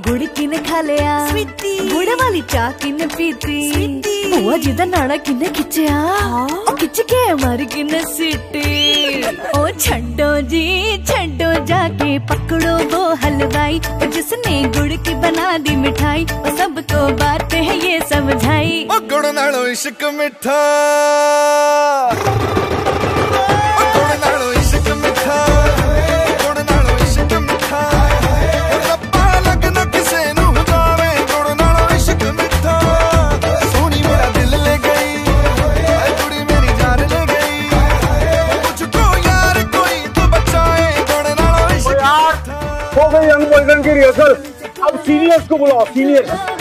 गुड़ किने खा लिया, गुड़ वाली चाह किने पीती, बुआ जी दा नाड़ा किने खिंचया, खिंच के मारी किने सीटी। ओ छड्डो जी छड्डो, जाके पकड़ो वो हलवाई, जिसने गुड़ की बना दी मिठाई, सबको बात है ये समझाई। ओ गुड़ नालो इश्क मिठा, हो गई यंग बॉयजन की रिहर्सल, अब सीनियर्स को बुलाओ, सीनियर्स।